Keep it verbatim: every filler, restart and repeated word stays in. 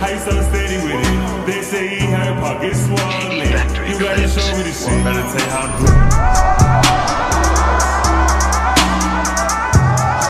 why you so steady with it? They say he had pockets swollen. You gotta show me the shit. Better tell you how to do it.